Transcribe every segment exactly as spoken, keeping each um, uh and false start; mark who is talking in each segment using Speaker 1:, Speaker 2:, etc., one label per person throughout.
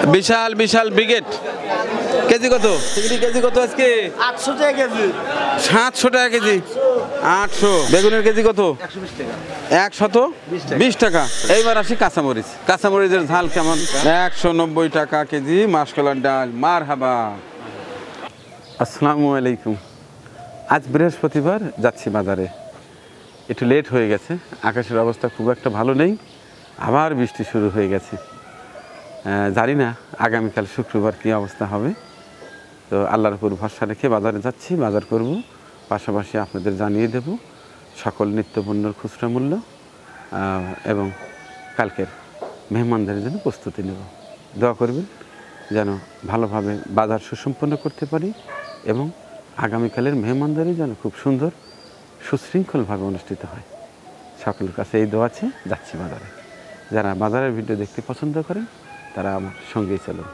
Speaker 1: বিশাল বিশাল brigade KG কত চিংড়ি কেজি কত আজকে
Speaker 2: আটশো টাকা কেজি
Speaker 1: সাতশো টাকা কেজি আটশো বেগুনের কেজি কত একশত বিশ টাকা এইবার আসি কাঁচামরিচ কাঁচামরিচের ঝাল কেমন একশো নব্বই টাকা কেজি মাসকলার ডাল মার হাবা আসসালামু আলাইকুম আজ বৃহস্পতিবার যাচ্ছি বাজারে একটু লেট হয়ে গেছে আকাশের অবস্থা খুব একটা ভালো নেই আবার বৃষ্টি শুরু হয়ে গেছে জানি না আগামীকাল শুক্রবার কী অবস্থা হবে তো আল্লাহর উপর ভরসা রেখে বাজারে যাচ্ছি বাজার করব পাশাপাশি আপনাদের জানিয়ে দেব সকল নিত্যপণ্যের খুচরা মূল্য এবং কালকের মেহমানদের জন্য প্রস্তুতি নেব দোয়া করবেন যেন ভালোভাবে বাজার সুসম্পন্ন করতে পারি এবং আগামীকালের মেহমানদারি যেন খুব সুন্দর সুশৃঙ্খলভাবে অনুষ্ঠিত হয় সকলের কাছে এই দোয়া আছে যাচ্ছি বাজারে যারা বাজারের ভিডিও দেখতে পছন্দ করেন তারা আমার সঙ্গেই চলুন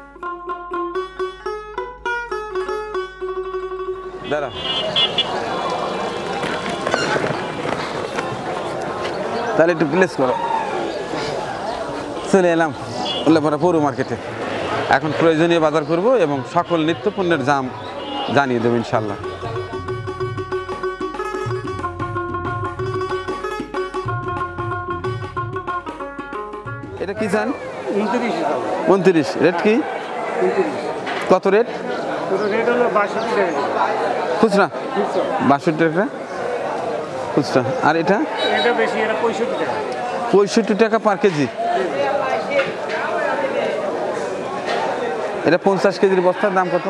Speaker 1: দাঁড়া তাহলে একটু প্লেস করো চলে এলাম উল্লাপাড়া পৌর মার্কেটে এখন প্রয়োজনীয় বাজার করব এবং সকল নিত্যপণ্যের দাম জানিয়ে দেবো ইনশাল্লাহ এটা কি চান উনত্রিশ রেট কি কত রেট খুচরা বাষট্টি টাকা খুচরা আর এটা পঁয়ষট্টি টাকা পার কেজি এটা পঞ্চাশ কেজির বস্তার দাম কত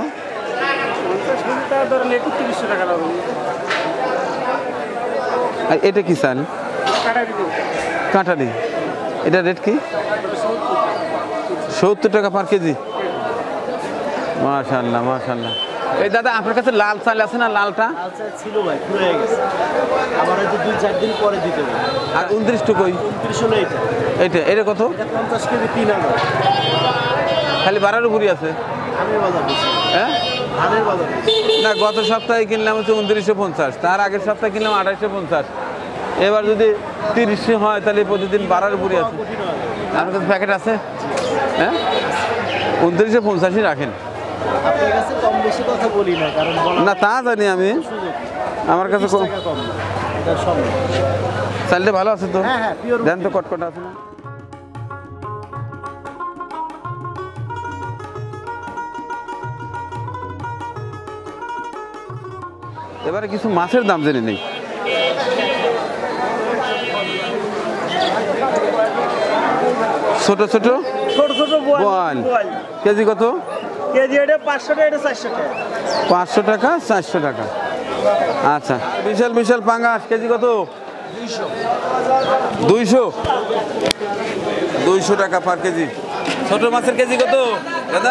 Speaker 1: আর এটা কি চাল কাঁঠালি এটা রেট কি সত্তর টাকা পার কেজি মাশাআল্লাহ মাশাআল্লাহ এই দাদা আপনার কাছে লাল চাল আছে না লালটা
Speaker 2: ছিল ভাই পুরো গেছে আবার হয়তো দুই চার দিন পরে দিতে হবে
Speaker 1: আর উনত্রিশ টুকুই
Speaker 2: উনত্রিশ হলো এটা
Speaker 1: এইটা এটা কত
Speaker 2: পঞ্চাশ কেজি তিন হাজার
Speaker 1: খালি বাড়ার উপরই আছে
Speaker 2: ধানের বাজার
Speaker 1: হ্যাঁ
Speaker 2: ধানের বাজার
Speaker 1: না গত সপ্তাহে কিনলাম হচ্ছে উনত্রিশশো পঞ্চাশ তার আগের সপ্তাহে কিনলাম আঠাশশো পঞ্চাশ এবার যদি তিরিশশো হয় তাহলে প্রতিদিন বাড়ার উপরই আছে আপনার কাছে প্যাকেট আছে হ্যাঁ উনত্রিশশো পঞ্চাশই রাখেন
Speaker 2: আপনার কাছে কম বেশি কথা বলি না কারণ
Speaker 1: না তা জানি আমি আমার কাছে কম চালটা ভালো আছে তো
Speaker 2: হ্যাঁ হ্যাঁ পিওর
Speaker 1: দেন তো কটকট আছে না এবারে কিছু মাছের দাম জেনে নেই ছোট ছোট
Speaker 2: ছোট ছোট
Speaker 1: বোয়াল কেজি কত
Speaker 2: কেজি এটা পাঁচশো টাকা এটা চারশো টাকা
Speaker 1: পাঁচশো টাকা চারশো টাকা আচ্ছা বিশাল বিশাল পাঙ্গাস কেজি কত দুইশো দুইশো টাকা পার কেজি ছোট মাছের কেজি কত দাদা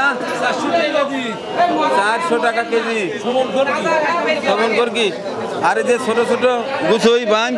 Speaker 1: চারশো টাকা কেজি শ্রবণ করকি আর এই যে ছোট ছোট গুছই বান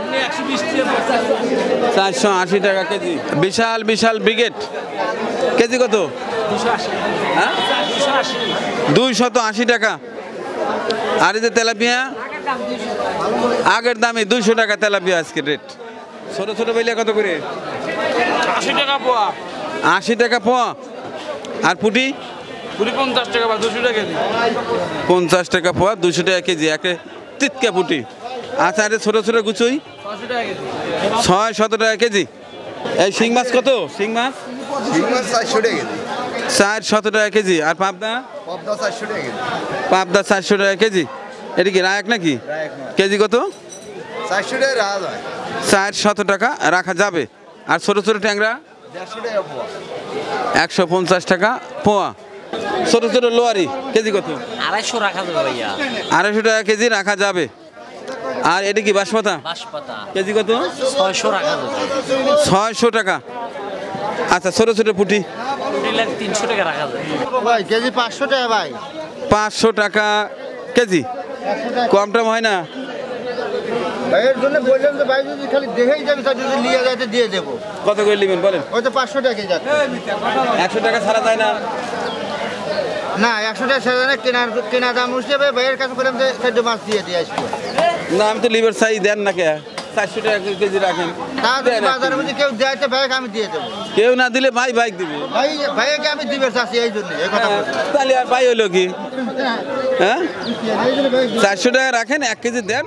Speaker 1: চারশো আশি টাকা কেজি বিশাল বিশাল ব্রিগেড কেজি কত হ্যাঁ দুইশত আশি টাকা আর এই যে তেলাপিয়া আগের দামে দুইশো টাকা তেলাপিয়া আজকের রেট ছোট ছোট বেলিয়া কত করে
Speaker 3: আশি টাকা পোয়া
Speaker 1: আশি টাকা পোয়া আর পুটি
Speaker 3: পুরি পঞ্চাশ টাকা বা দুশো টাকা কেজি
Speaker 1: পঞ্চাশ টাকা পোয়া দুশো টাকা কেজি একে তিতকা পুটি আচ্ছা আরে ছোটো ছোটো গুচুই
Speaker 3: ছশো টাকা কেজি
Speaker 1: ছয় শত টাকা কেজি এই শিং মাছ কত শিং মাছ
Speaker 4: শিং মাছ চারশো টাকা কেজি
Speaker 1: চার শত টাকা কেজি আর পাবদা
Speaker 4: পাবদা চারশো টাকা কেজি
Speaker 1: পাবদা চারশো টাকা কেজি এটা কি রায়ক নাকি কেজি কত
Speaker 4: চারশো টাকা রাখা যায়
Speaker 1: চার শত টাকা রাখা যাবে আর ছোটো ছোটো ট্যাংরা
Speaker 4: দেড়শো টাকা পোয়া
Speaker 1: একশো পঞ্চাশ টাকা পোয়া ছোটো ছোটো লোয়ারি কেজি কত
Speaker 5: আড়াইশো রাখা যাবে ভাইয়া
Speaker 1: আড়াইশো টাকা কেজি রাখা যাবে আর এটা কি বাঁশপাতা
Speaker 5: বাঁশপাতা
Speaker 1: কেজি কত
Speaker 5: ছয়শো রাখা যাবে
Speaker 1: ছয়শো টাকা আচ্ছা ছোটো ছোটো পুঁটি
Speaker 5: তিনশো টাকা রাখা যাবে
Speaker 2: ভাই কেজি পাঁচশো টাকা ভাই
Speaker 1: পাঁচশো টাকা কেজি কম টম হয় না
Speaker 2: ভাইয়ের জন্য বললাম যে ভাই যদি খালি দেখেই যাবে তার যদি নিয়ে যাইতে দিয়ে দেবো
Speaker 1: কত করে নেবেন বলেন
Speaker 2: ওই তো পাঁচশো টাকা যাচ্ছে
Speaker 1: একশো টাকা ছাড়া যায় না
Speaker 2: না একশো টাকা সেখানে কেনার কেনা দাম উঠছে ভাইয়ের কাছে বললাম যে খাদ্য মাছ দিয়ে দিয়ে আসবো
Speaker 1: না আমি তো লিভার চাই দেন না কে চারশো টাকা কেজি রাখেন।
Speaker 2: তা যদি
Speaker 1: দেন এক
Speaker 2: বাজারের
Speaker 1: কেজি।
Speaker 2: মধ্যে কেউ দেয়তে ভাইকে আমি দিয়ে দেবো।
Speaker 1: কেউ না দিলে ভাই বাইক দিবে।
Speaker 2: ভাই ভাইকে আমি দিবে চাচ্ছি এই জন্য এই কথা
Speaker 1: হ্যাঁ,
Speaker 2: বলছি।
Speaker 1: তাহলে আর ভাই হলো কি? হ্যাঁ,
Speaker 2: এই জন্য ভাই দিবে।
Speaker 1: চারশো টাকা রাখেন, এক কেজি দেন।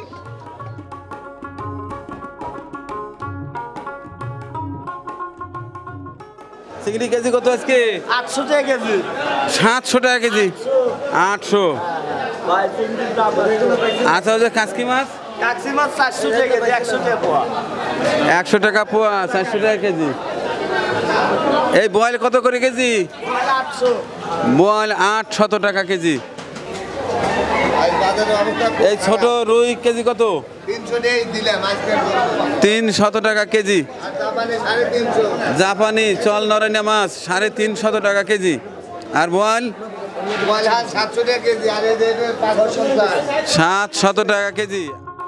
Speaker 1: চিংড়ি কেজি কত আজকে?
Speaker 2: আটশো টাকা কেজি।
Speaker 1: সাতশো টাকা কেজি। আটশো। আচ্ছা, ওই যে কাঁচকি মাছ
Speaker 2: কাকসি মাছ চারশো টাকা কেজি, একশো টাকা পোয়া।
Speaker 1: একশো টাকা পোয়া, চারশো টাকা কেজি। এই বয়েল কত করে কেজি?
Speaker 2: আটশো।
Speaker 1: বয়েল আটশত টাকা কেজি।
Speaker 4: আজ বাজারের অবস্থা খুব
Speaker 1: এই ছোট রুই কেজি কত?
Speaker 4: তিনশো টাকাই দিলাম আজকে।
Speaker 1: তিন শত টাকা কেজি।
Speaker 4: আর জাপানে সাড়ে তিনশো।
Speaker 1: জাপানি চল নরেনা মাছ সাড়ে তিন শত টাকা কেজি। আর বয়েল
Speaker 4: বয়লা সাতশো টাকা কেজি, আর এদের পাঁচশো পঞ্চাশ।
Speaker 1: সাত শত টাকা কেজি।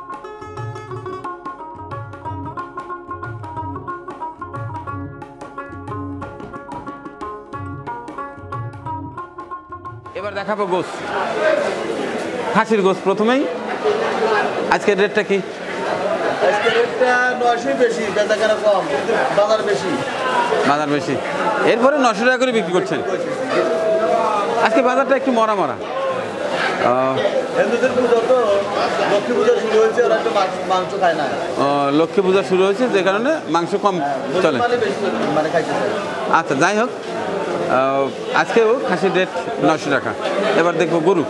Speaker 1: এবার দেখাবো গোস, খাসির গোস প্রথমেই। আজকের রেটটা কি?
Speaker 2: আজকে রেটটা নয়শোই বেশি, বেচাকেনা কম, কিন্তু বাজার বেশি।
Speaker 1: বাজার বেশি, এরপরে নশো টাকা করে বিক্রি করছেন। আজকে বাজারটা একটু মরা মরা। আহ,
Speaker 2: হিন্দুদের পুজো তো, লক্ষ্মী পুজো শুরু হয়েছে, ওরা একটু মাছ- মাংস খায় না।
Speaker 1: আহ, লক্ষ্মী পূজা শুরু হয়েছে, যে কারণে মাংস কম চলে।
Speaker 2: মানে বেশি মানে খাইতে চায়।
Speaker 1: আচ্ছা, যাই হোক, আহ, আজকেও খাসির রেট নশো টাকা। এবার দেখবো গরু।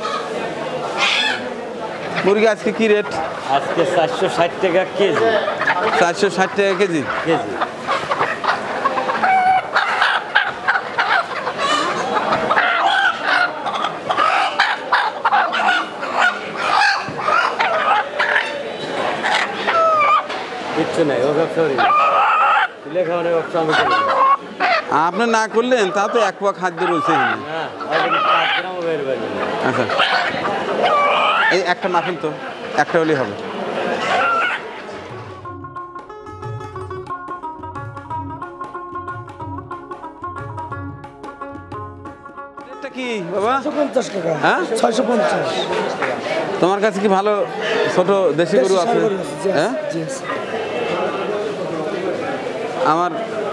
Speaker 1: মুরগি আজকে কি রেট?
Speaker 5: আজকে চারশো ষাট টাকা কেজি।
Speaker 1: চারশো ষাট টাকা কেজি।
Speaker 5: কেজি কিচ্ছু নাই, ও ব্যবসা করি না। তুলে খাওয়ানোর ব্যবসা আমি করি না।
Speaker 1: আপনি না করলেন তা তো এক পোয়া খাদ্য রয়েছে এখানে।
Speaker 5: হ্যাঁ, হয়তো পাঁচ গ্রামও বের পারবে না।
Speaker 1: আচ্ছা, এই একটা মাফিন তো একটা হলেই হবে। রেটটা কি বাবা?
Speaker 6: পঞ্চাশ টাকা।
Speaker 1: হ্যাঁ,
Speaker 6: ছয়শো পঞ্চাশ।
Speaker 1: তোমার কাছে কি ভালো ছোট দেশি গরু আছে? হ্যাঁ, আমার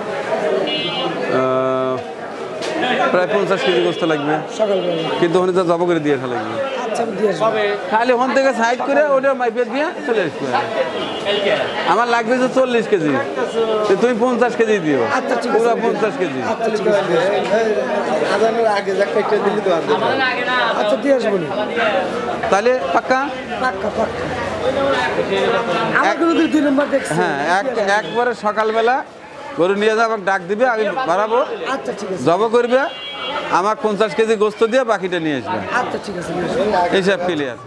Speaker 1: আহ, প্রায় পঞ্চাশ কেজি গোস্ত লাগবে,
Speaker 6: সকালবেলা।
Speaker 1: কিন্তু ওখানে তো জব করে দিয়ে লাগবে।
Speaker 6: আচ্ছা, আমি দিয়ে আসবো।
Speaker 1: খালি ওখান থেকে সাইড করে ওটা মাইপে দিয়ে চলে আসবে। আমার লাগবে যে চল্লিশ কেজি, তো তুমি পঞ্চাশ কেজি দিও।
Speaker 6: আচ্ছা, ঠিক আছে।
Speaker 1: পুরো পঞ্চাশ কেজি।
Speaker 6: আচ্ছা, ঠিক আছে।
Speaker 2: আজানের আগে একটা একটা দিলি তো আসবে।
Speaker 6: আচ্ছা, দিয়ে আসবো নি।
Speaker 1: তাহলে পাক্কা?
Speaker 6: পাক্কা পাক্কা। আমার কোনো দিন দুই নম্বর দেখছি।
Speaker 1: হ্যাঁ, এক একবারে সকালবেলা গরু নিয়ে যাবো, ডাক দিবে, আমি বাড়াবো,
Speaker 6: আচ্ছা, ঠিক আছে।
Speaker 1: জব করবে, আমার পঞ্চাশ কেজি গোস্ত দিয়ে বাকিটা নিয়ে আসবে।
Speaker 6: আচ্ছা, ঠিক আছে, নিয়ে আসবো।
Speaker 1: এইসব ক্লিয়ার।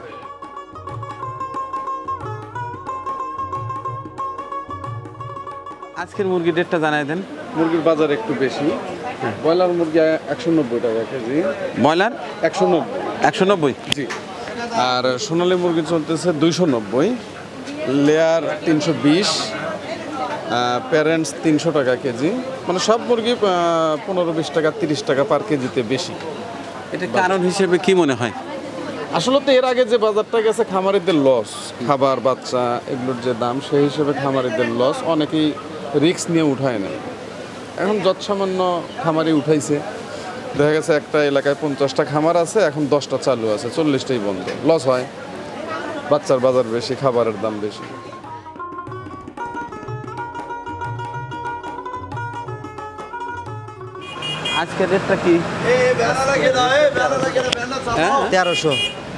Speaker 1: আজকের মুরগির রেটটা জানাই দেন।
Speaker 7: মুরগির বাজার একটু বেশি। ব্রয়লার মুরগি একশো নব্বই টাকা কেজি।
Speaker 1: ব্রয়লার
Speaker 7: একশো নব্বই
Speaker 1: একশো নব্বই
Speaker 7: জি। আর সোনালী মুরগি চলতেছে দুইশো নব্বই, লেয়ার তিনশো বিশ, প্যারেন্টস তিনশো টাকা কেজি। মানে সব মুরগি আহ, পনেরো বিশ টাকা তিরিশ টাকা পার কেজিতে বেশি।
Speaker 1: এটা কারণ হিসেবে কি মনে হয়?
Speaker 7: আসলে তো এর আগে যে বাজারটা গেছে খামারিদের লস, খাবার বাচ্চা এগুলোর যে দাম সেই হিসেবে খামারিদের লস, অনেকেই রিস্ক নিয়ে উঠায় নেয়। এখন যৎসামান্য খামারি উঠাইছে, দেখা গেছে একটা এলাকায় পঞ্চাশটা খামার আছে, এখন দশটা চালু আছে, চল্লিশটাই বন্ধ, লস হয়। বাচ্চার বাজার বেশি, খাবারের দাম বেশি।
Speaker 1: আজকের রেটটা কি? হ্যাঁ,
Speaker 2: তেরোশো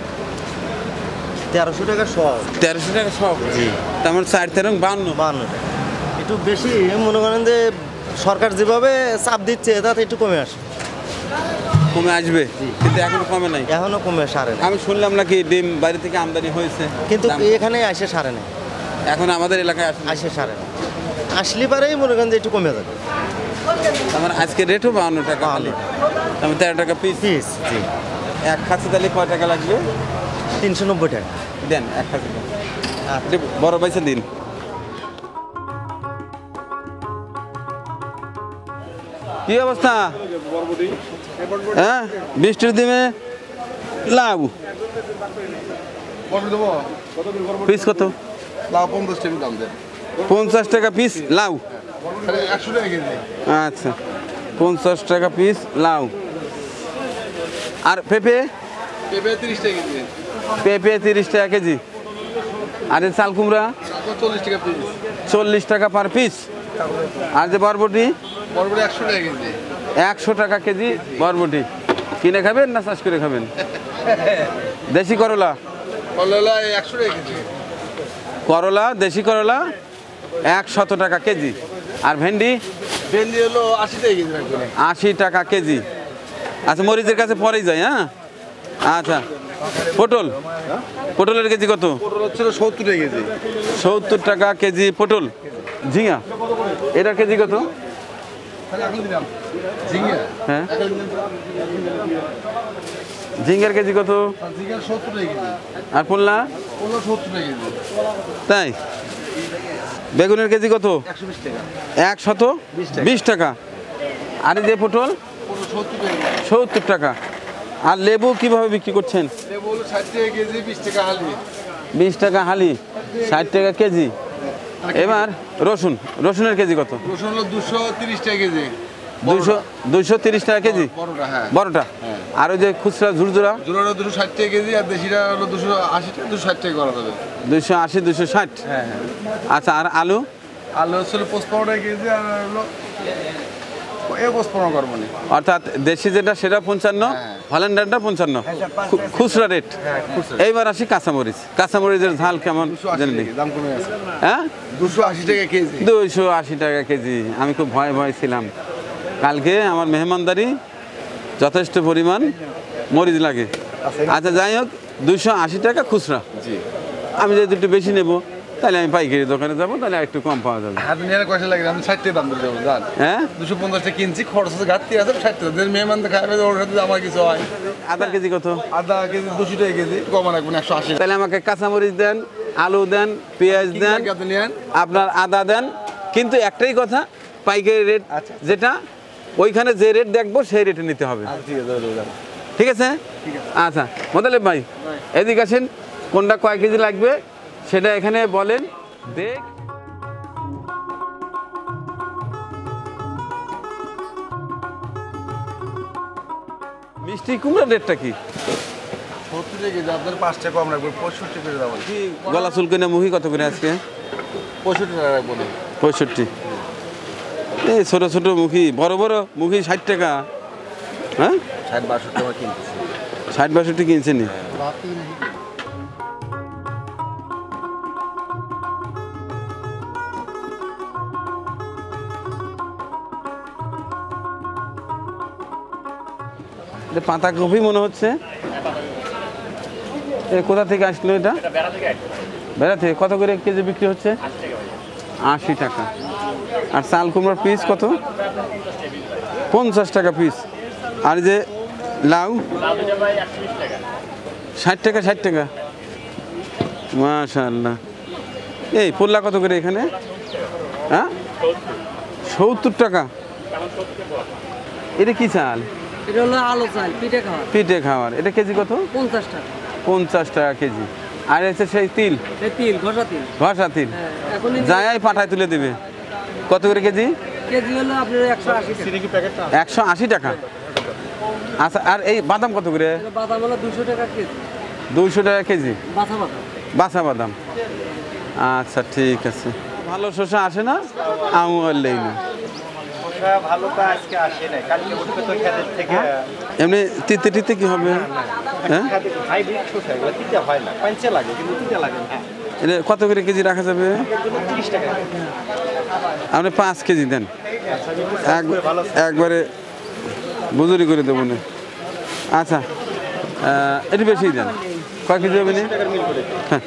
Speaker 2: তেরোশো টাকা সব
Speaker 1: তেরোশো টাকা সব। জি, তেমন চার তেরো বান্ন।
Speaker 2: বান্ন টাকা একটু বেশি মনে করেন যে সরকার যেভাবে চাপ দিচ্ছে তাতে একটু কমে আসে,
Speaker 1: কমে আসবে, কিন্তু এখন কমে নাই।
Speaker 2: এখনো কমে সারে না,
Speaker 1: আমি শুনলাম নাকি ডিম বাইরে থেকে আমদানি হয়েছে,
Speaker 2: কিন্তু
Speaker 1: দাম
Speaker 2: এখানে আসে সারে না,
Speaker 1: এখন আমাদের এলাকায় আসে না।
Speaker 2: আসে সারে না, আসলে পারেই মনে করেন যে একটু কমে যাবে।
Speaker 1: আমার আজকে রেটও বাউন্ন টাকা খালি, আমি তেরো টাকা পিস।
Speaker 2: পিস জি
Speaker 1: এক খাসি তাহলে কয় টাকা লাগবে?
Speaker 2: তিনশো নব্বই টাকা।
Speaker 1: দেন এক খাসি আপনি বড় পয়সা দিন। কি অবস্থা? হ্যাঁ, বৃষ্টির দিনে লাউ পিস কত?
Speaker 4: লাউ পঞ্চাশ টাকা দাম দেন।
Speaker 1: পঞ্চাশ টাকা পিস লাউ।
Speaker 7: একশো টাকা কেজি।
Speaker 1: আচ্ছা, পঞ্চাশ টাকা পিস লাউ। আর পেঁপে?
Speaker 7: পেঁপে তিরিশ টাকা কেজি।
Speaker 1: পেঁপে তিরিশ টাকা কেজি। আর এই চাল কুমড়া?
Speaker 7: চল্লিশ টাকা পিস।
Speaker 1: চল্লিশ টাকা পার পিস। আর যে বরবটি?
Speaker 7: বরবটি একশো টাকা কেজি।
Speaker 1: একশো টাকা কেজি বরবটি। কিনে খাবেন না চাষ করে খাবেন? দেশি করলা?
Speaker 7: করলা একশো টাকা কেজি।
Speaker 1: করলা, দেশি করলা একশত টাকা কেজি। আর ভেন্ডি?
Speaker 7: ভেন্ডি হলো আশি টাকা কেজি রাখবেন।
Speaker 1: আশি টাকা কেজি। আচ্ছা, মরিচের কাছে পরেই যায়। হ্যাঁ, আচ্ছা। পটল? পটলের কেজি কত?
Speaker 7: পটল হচ্ছে সত্তর টাকা কেজি।
Speaker 1: সত্তর টাকা কেজি পটল। ঝিঙা এটার কেজি কত?
Speaker 7: ঝিঙ্গা?
Speaker 1: হ্যাঁ, ঝিঙ্গার কেজি কত?
Speaker 7: ঝিঙ্গা সত্তর টাকা কেজি।
Speaker 1: আর পোল্লা?
Speaker 7: পনেরো সত্তর টাকা কেজি।
Speaker 1: তাই? বেগুনের কেজি কত?
Speaker 7: একশো বিশ টাকা।
Speaker 1: একশত বিশ টাকা। আর এই যে পটল?
Speaker 7: পনেরো সত্তর টাকা কেজি।
Speaker 1: সত্তর টাকা। আর লেবু কিভাবে বিক্রি করছেন?
Speaker 7: লেবু হলো ষাট টাকা কেজি, বিশ টাকা হালি।
Speaker 1: বিশ টাকা হালি, ষাট টাকা কেজি। এবার রসুন, রসুনের কেজি কত?
Speaker 7: রসুন হলো দুশো তিরিশ টাকা কেজি।
Speaker 1: দুইশো দুইশো তিরিশ টাকা কেজি
Speaker 7: বড়টা, হ্যাঁ।
Speaker 1: বড়টা। আর ওই যে খুচরা ঝুরঝুরা?
Speaker 7: জোড়াটা দুশো ষাট টাকা কেজি, আর দেশিটা হলো দুশো আশি টাকা, দুশো ষাট টাকা করা যাবে।
Speaker 1: দুইশো আশি, দুইশো ষাট।
Speaker 7: হ্যাঁ হ্যাঁ।
Speaker 1: আচ্ছা, আর আলু?
Speaker 7: আলু হচ্ছে পঁচপান্ন টাকা কেজি, আর হলো এ পঁচপান্ন করবো না।
Speaker 1: অর্থাৎ দেশি যেটা সেটা পঞ্চান্ন,
Speaker 7: হ্যাঁ।
Speaker 1: হল্যান্ডারটা পঞ্চান্ন, খু- খুচরা রেট। এইবার আসি কাঁচামরিচ। কাঁচামরিচের ঝাল কেমন
Speaker 7: দুশো আশি
Speaker 1: জানেন?
Speaker 7: টাকা, দাম কমে গেছে।
Speaker 1: হ্যাঁ,
Speaker 7: দুশো আশি টাকা কেজি।
Speaker 1: দুইশো আশি টাকা কেজি। আমি খুব ভয় ভয় ছিলাম, কালকে আমার মেহমানদারি যথেষ্ট পরিমাণ মরিচ লাগে। আচ্ছা, যাই হোক, দুইশো আশি টাকা খুচরা।
Speaker 7: জি।
Speaker 1: আমি যদি একটু বেশি নেব তাহলে আমি পাইকারি দোকানে যাবো, তাহলে একটু কম পাওয়া যাবে।
Speaker 7: হাত নিয়ে কয়টা লাগে? আমি ষাট টাকা দাম দিয়ে যাবো, জান।
Speaker 1: হ্যাঁ,
Speaker 7: দুশো পঞ্চাশ টাকা কিনছি, খরচ আছে ঘাটতি আছে, ষাট টাকা। যে মেহমান খাবে ওর সাথে আমার কিছু হয়।
Speaker 1: আদার কেজি কত?
Speaker 7: আদা কেজি দুশো টাকা কেজি, কমা রাখবেন একশো আশি টাকা।
Speaker 1: তাহলে আমাকে কাঁচামরিচ দেন, আলু দেন, পেঁয়াজ
Speaker 7: কি
Speaker 1: দেন,
Speaker 7: লাগে আপনি নেন?
Speaker 1: আপনার আদা দেন। কিন্তু একটাই কথা, পাইকারি রেট যেটা, ওইখানে যে রেট দেখবো সেই রেটে নিতে হবে।
Speaker 7: ঠিক আছে,
Speaker 1: ঠিক আছে? আচ্ছা, মোতালেব ভাই, এদিকে আসেন। কোনটা কয় কেজি লাগবে সেটা এখানে বলেন। দেখ, মিষ্টি কুমড়ার রেটটা কি?
Speaker 7: সত্তর টাকা কেজি, আপনার পাঁচ টাকা কম রাখবো, পঁয়ষট্টি করে দেবো।
Speaker 1: কি গলা চুলকনে মুখি কত করে আজকে?
Speaker 7: পঁয়ষট্টি টাকা রাখবো না।
Speaker 1: পঁয়ষট্টি। এই ছোটো ছোটো মুখি, বড় বড় মুখি ষাট টাকা। হ্যাঁ,
Speaker 7: ষাট বাষট্টি টাকা কিনতেছি।
Speaker 1: ষাট বাষট্টি কিনছেন। পাতা কপি মনে হচ্ছে। এ কোথা থেকে আসলো এটা? বেড়া থেকে। কত করে কেজি বিক্রি হচ্ছে? আশি টাকা। আর চাল কুমড়ার পিস কত? পঞ্চাশ টাকা পিস। আর যে লাউ? ষাট টাকা, ষাট টাকা। মাশাআল্লাহ। এই পোল্লা কত করে এখানে? হ্যাঁ, সত্তর টাকা। এটা কি চাল?
Speaker 6: এটা হলো আলো চাল, পিঠে খাওয়া।
Speaker 1: পিঠে খাওয়ার। এটা কেজি কত?
Speaker 6: পঞ্চাশ টাকা।
Speaker 1: পঞ্চাশ টাকা কেজি। আর হচ্ছে সেই তিল,
Speaker 6: এই তিল, ঘষা তিল।
Speaker 1: ঘষা তিল,
Speaker 6: হ্যাঁ, এখন
Speaker 1: যাই পাঠায় তুলে দেবে। কত করে কেজি?
Speaker 6: কেজি হলো আপনার একশো আশি টাকা।
Speaker 1: একশো আশি টাকা। আচ্ছা, আর এই বাদাম কত করে?
Speaker 6: এটা বাদাম হলো দুশো টাকা কেজি।
Speaker 1: দুইশো টাকা কেজি
Speaker 6: বাছা বাদাম।
Speaker 1: বাছা বাদাম। আচ্ছা, ঠিক আছে। ভালো শসা আসে না? আমু আনলেই না।
Speaker 2: ভালো তো আজকে আসে না, কালকে উঠবে তো খেতের থেকে।
Speaker 1: এমনি তিতে টিতে কি হবে? হ্যাঁ,
Speaker 2: হাইব্রিড শসা, এগুলো তিতে হয় না, পাঞ্চে লাগে কিন্তু তিতে লাগে না।
Speaker 1: এটা কত করে কেজি রাখা যাবে?
Speaker 2: তিরিশ টাকা।
Speaker 1: আপনি পাঁচ কেজি দেন, এক- একবারে বুজুরি করে দেবো না। আচ্ছা, আহ, একটু বেশি দেন। কয় কেজি হবে? না, হ্যাঁ।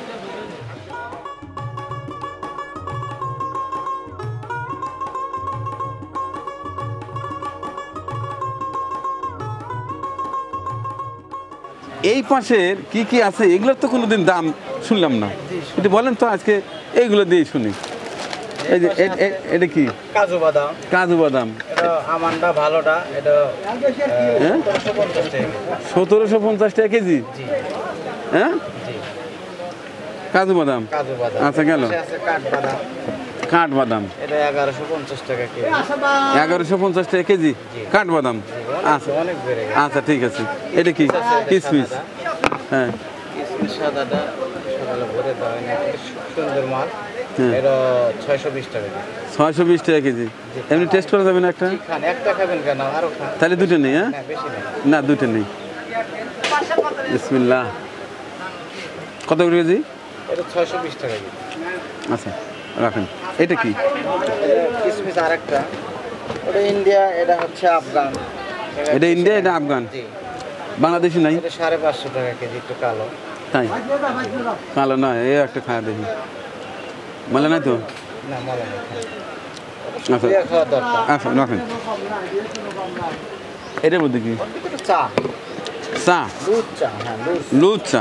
Speaker 1: এই পাশের কি কি আছে এগুলোর তো কোনোদিন দাম শুনলাম না, একটু বলেন তো আজকে এইগুলো দিয়ে শুনি। এই যে এ- এ- এটা কি?
Speaker 2: কাজু বাদাম,
Speaker 1: কাজু বাদাম।
Speaker 2: এটা আমানটা ভালোটা, এটা
Speaker 1: হ্যাঁ,
Speaker 2: সতেরোশো পঞ্চাশ টাকা।
Speaker 1: সতেরোশো পঞ্চাশ টাকা কেজি। হ্যাঁ, কাজু বাদাম
Speaker 2: কাজু বাদাম।
Speaker 1: আচ্ছা, গেল।
Speaker 2: পাশে আছে কাঠ বাদাম,
Speaker 1: কাঠ বাদাম
Speaker 2: এটা এগারোশো পঞ্চাশ টাকা কেজি।
Speaker 1: এগারোশো পঞ্চাশ টাকা কেজি কাঠ বাদাম। আচ্ছা
Speaker 2: অনেক বেড়ে গেছে।
Speaker 1: আচ্ছা ঠিক আছে। এটা কি কিসমিস? হ্যাঁ
Speaker 2: কিসমিস সাদাটা সকালে ভরে দেওয়া হয় না, এটা সুন্দর মাল।
Speaker 1: হ্যাঁ।
Speaker 2: এটা ছয়শো বিশ টাকা কেজি।
Speaker 1: ছয়শো বিশ টাকা কেজি। এমনি টেস্ট করা যাবে না একটা?
Speaker 2: খান, একটা খাবেন কেন, আরো খান।
Speaker 1: তাহলে দুটো নেই? হ্যাঁ
Speaker 2: না, বেশি নেই।
Speaker 1: না দুটো নেই। বিসমিল্লাহ। কত করে কেজি?
Speaker 2: এটা ছয়শো বিশ টাকা কেজি।
Speaker 1: আচ্ছা রাখেন। এটা কি?
Speaker 2: এটা কিসমিস আরেকটা, ওটা ইন্ডিয়া, এটা হচ্ছে আফগান।
Speaker 1: এটা ইন্ডিয়া, এটা আফগান,
Speaker 2: জি।
Speaker 1: বাংলাদেশি নাই?
Speaker 2: এটা সাড়ে পাঁচশো টাকা কেজি, একটু কালো।
Speaker 1: তাই কালো নয়, এই একটা খাওয়া দেখি। বলে নাই তো?
Speaker 2: না, মনে নেই।
Speaker 1: আচ্ছা
Speaker 2: দিয়ে খাওয়া দরকার।
Speaker 1: আচ্ছা রাখেন। এটার মধ্যে কি?
Speaker 2: এটা চা,
Speaker 1: চা,
Speaker 2: দুধ চা। হ্যাঁ, দুধ।
Speaker 1: লুজ চা।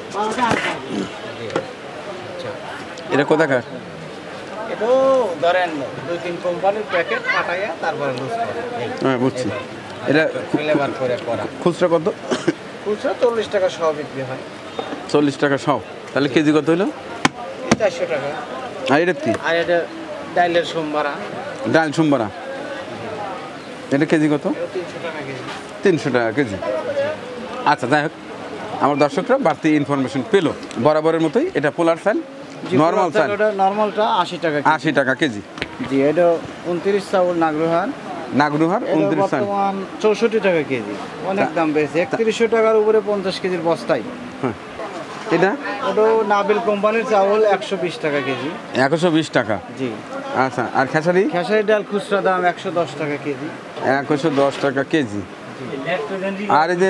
Speaker 1: এটা কোথাকার?
Speaker 2: এটাও ধরেন দুই তিন কোম্পানির প্যাকেট পাঠাইয়া তারপরে লুজ করে। এই,
Speaker 1: হ্যাঁ বুঝছি। এটা
Speaker 2: ফ্লেভার করে করা।
Speaker 1: খুচরা কত?
Speaker 2: খুচরা চল্লিশ টাকা সহ বিক্রি হয়।
Speaker 1: চল্লিশ টাকা সব। তাহলে কেজি কত হলো?
Speaker 2: এই চারশো টাকা।
Speaker 1: আর এটা কি?
Speaker 2: আর এটা ডাইলের সোমবারা,
Speaker 1: ডাল সোমবারা। এটা কেজি কত?
Speaker 2: এটা তিনশো টাকা কেজি।
Speaker 1: তিনশো টাকা কেজি। আচ্ছা যাই হোক, আমার দর্শকরা বাড়তি ইনফরমেশন পেলো। বরাবরের মতোই এটা পোলার চাল, নর্মাল চাল
Speaker 2: ওটা নর্মালটা আশি টাকা কেজি।
Speaker 1: আশি টাকা কেজি।
Speaker 2: জি, এটা উনত্রিশ চাউল নাগরহান,
Speaker 1: নাগরুহার
Speaker 2: এটা
Speaker 1: উনত্রিশ চাল।
Speaker 2: বর্তমান চৌষট্টি টাকা কেজি। অনেক দাম বেড়েছে, একত্রিশশো টাকার উপরে পঞ্চাশ কেজির বস্তায়।
Speaker 1: হ্যাঁ এটা
Speaker 2: ওটাও নাবিল কোম্পানির চাউল একশো বিশ টাকা কেজি।
Speaker 1: একশো বিশ টাকা।
Speaker 2: জি।
Speaker 1: আচ্ছা আর খেসারি?
Speaker 2: খেসারি ডাল খুচরা দাম একশো দশ টাকা কেজি।
Speaker 1: একশো দশ টাকা কেজি। আর এই যে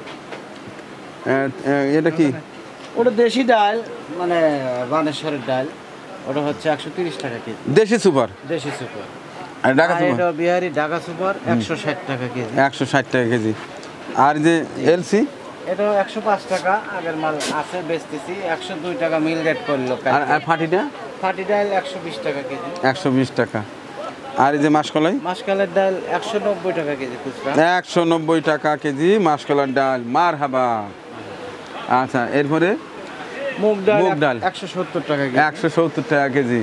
Speaker 1: এ, এ, এটা কি?
Speaker 2: ওটা দেশি ডাল, মানে বানেশ্বরের ডাল, ওটা হচ্ছে একশো তিরিশ টাকা কেজি।
Speaker 1: দেশি সুপার।
Speaker 2: দেশি সুপার।
Speaker 1: আর ঢাকা
Speaker 2: আর
Speaker 1: সুপার
Speaker 2: এটা বিহারি ঢাকা সুপার একশো ষাট টাকা কেজি।
Speaker 1: একশো ষাট টাকা কেজি। আর যে এলসি?
Speaker 2: এটা একশো পাঁচ টাকা, আগের মাল আছে বেচতেছি একশো দুই টাকা মিল রেট করলো।
Speaker 1: আর আর ফাটিটা?
Speaker 2: ফাটি ডাল একশো বিশ টাকা কেজি।
Speaker 1: একশো বিশ টাকা। আর এই যে মাসকলাই?
Speaker 2: মাসকালের ডাল একশো নব্বই টাকা কেজি খুচরা।
Speaker 1: একশো নব্বই টাকা কেজি মাসকলার ডাল। মার হাবা। আচ্ছা এরপরে
Speaker 2: মুগ ডাল
Speaker 1: মুগ ডাল
Speaker 2: একশো সত্তর টাকা কেজি।
Speaker 1: একশো সত্তর টাকা কেজি।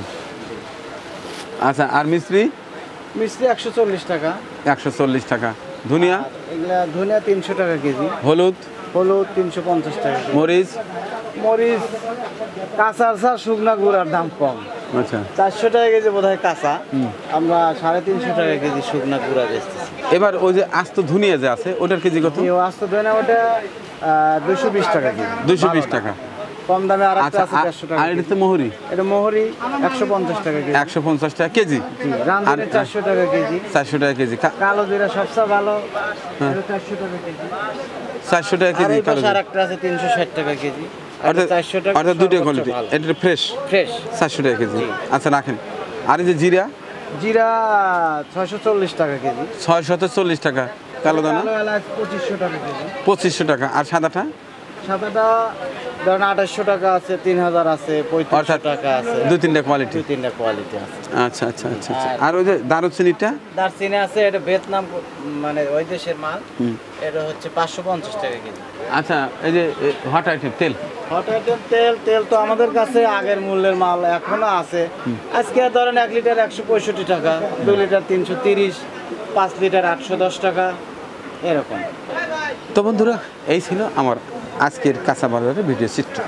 Speaker 1: আচ্ছা আর মিস্ত্রি?
Speaker 2: মিষ্টি একশো চল্লিশ টাকা।
Speaker 1: একশো চল্লিশ টাকা। ধনিয়া?
Speaker 2: আর এগুলা ধনিয়া তিনশো টাকা কেজি।
Speaker 1: হলুদ?
Speaker 2: হলুদ তিনশো পঞ্চাশ টাকা কেজি।
Speaker 1: মরিচ?
Speaker 2: মরিচ কাঁচা আর শুকনা গুঁড়ার দাম কম,
Speaker 1: আচ্ছা
Speaker 2: চারশো টাকা কেজি বোধ হয় কাঁচা, আমরা সাড়ে তিনশো টাকা কেজি শুকনা গুঁড়া বেচতেছি।
Speaker 1: এবার ওই যে আস্ত ধনিয়া যে আছে ওটার কেজি কত?
Speaker 2: এই আস্ত ধনিয়া ওটা দুশো বিশ টাকা কেজি।
Speaker 1: দুইশো বিশ টাকা।
Speaker 2: কম দামে আর একটা
Speaker 1: আচ্ছা
Speaker 2: আছে
Speaker 1: আর-
Speaker 2: চারশো টাকা
Speaker 1: আর
Speaker 2: কেজি।
Speaker 1: এটাতে মোহরি?
Speaker 2: এটা মোহরি একশো পঞ্চাশ টাকা কেজি।
Speaker 1: একশো পঞ্চাশ টাকা কেজি।
Speaker 2: রাঁধুনি
Speaker 1: আর-
Speaker 2: চারশো টাকা কেজি।
Speaker 1: চারশো টাকা কেজি। কা-
Speaker 2: কালো জিরা সবচেয়ে ভালো, এটা চারশো টাকা কেজি।
Speaker 1: চারশো টাকা
Speaker 2: আর
Speaker 1: কেজি
Speaker 2: এই
Speaker 1: কালো
Speaker 2: পাশে
Speaker 1: জিরা।
Speaker 2: আর একটা আছে তিনশো ষাট টাকা কেজি।
Speaker 1: অর্থাৎ
Speaker 2: চারশো টাকা
Speaker 1: অর্থাৎ দুটো
Speaker 2: সর্বোচ্চ
Speaker 1: কোয়ালিটি।
Speaker 2: ভালো।
Speaker 1: এটা ফ্রেশ
Speaker 2: ফ্রেশ।
Speaker 1: চারশো টাকা কেজি। আচ্ছা রাখেন। আর এই যে জিরা?
Speaker 2: জিরা ছয়শো চল্লিশ টাকা কেজি।
Speaker 1: ছয়শত চল্লিশ টাকা। কালো দানা?
Speaker 2: কালো এলাচ পঁচিশশো টাকা কেজি।
Speaker 1: পঁচিশশো টাকা। আর সাদাটা?
Speaker 2: সাদাটা ধরেন আঠাশশো টাকা আছে, তিন হাজার আছে, পঁয়ত্রিশশো
Speaker 1: অর্থাৎ
Speaker 2: টাকা আছে।
Speaker 1: দুই তিনটা কোয়ালিটি।
Speaker 2: দুই তিনটা কোয়ালিটি আছে।
Speaker 1: আচ্ছা আচ্ছা আচ্ছা আচ্ছা। আর ওই যে দারুচিনিটা?
Speaker 2: দারচিনি আছে, এটা ভিয়েতনাম কো- মানে ওই দেশের মাল, এটা হচ্ছে পাঁচশো পঞ্চাশ টাকা কেজি।
Speaker 1: আচ্ছা এই যে হট আইটেম তেল?
Speaker 2: হট আইটেম তেল, তেল তো আমাদের কাছে আগের মূল্যের মাল এখনো আছে। আজকে ধরেন এক লিটার একশো পঁয়ষট্টি টাকা, দুই লিটার তিনশো তিরিশ, পাঁচ লিটার আটশো দশ টাকা এরকম।
Speaker 1: তো বন্ধুরা এই ছিল আমার আজকের কাঁচা বাজারের ভিডিও চিত্র।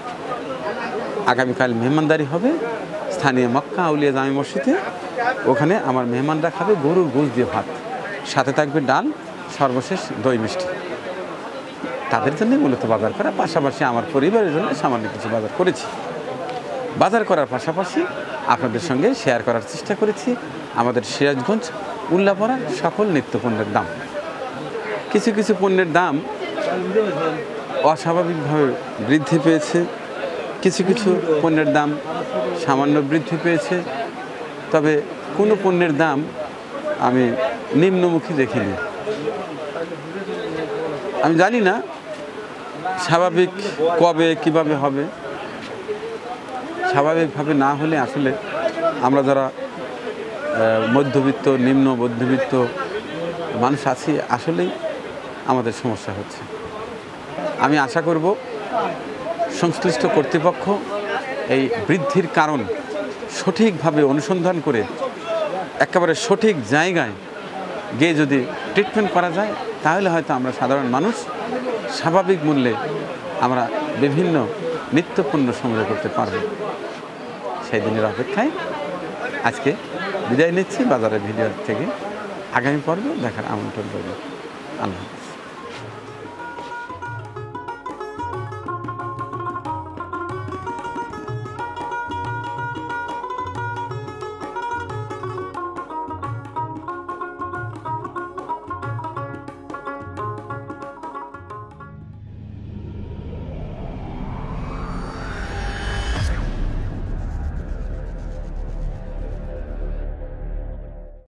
Speaker 1: আগামীকাল মেহমানদারি হবে স্থানীয় মক্কা আউলিয়া জামি মসজিদে। ওখানে আমার মেহমানরা খাবে গরুর গোশ দিয়ে ভাত, সাথে থাকবে ডাল, সর্বশেষ দই মিষ্টি। তাদের জন্য মূলত বাজার করা, পাশাপাশি আমার পরিবারের জন্য সামান্য কিছু বাজার করেছি। বাজার করার পাশাপাশি আপনাদের সঙ্গে শেয়ার করার চেষ্টা করেছি আমাদের সিরাজগঞ্জ উল্লাপাড়ার সকল নিত্যপণ্যের দাম। কিছু কিছু পণ্যের দাম অস্বাভাবিকভাবে বৃদ্ধি পেয়েছে, কিছু কিছু পণ্যের দাম সামান্য বৃদ্ধি পেয়েছে, তবে কোনো পণ্যের দাম আমি নিম্নমুখী দেখিনি। আমি জানি না স্বাভাবিক কবে কিভাবে হবে। স্বাভাবিকভাবে না হলে আসলে আমরা যারা আহ, মধ্যবিত্ত নিম্ন মধ্যবিত্ত মানুষ আছি আসলেই আমাদের সমস্যা হচ্ছে। আমি আশা করব সংশ্লিষ্ট কর্তৃপক্ষ এই বৃদ্ধির কারণ সঠিকভাবে অনুসন্ধান করে একেবারে সঠিক জায়গায় গিয়ে যদি ট্রিটমেন্ট করা যায় তাহলে হয়তো আমরা সাধারণ মানুষ স্বাভাবিক মূল্যে আমরা বিভিন্ন নিত্যপণ্য সংগ্রহ করতে পারব। সেই দিনের অপেক্ষায় আজকে বিদায় নিচ্ছি বাজারের ভিডিও থেকে। আগামী পর্ব দেখার আমন্ত্রণ রইল। আল্লাহ হাফেজ।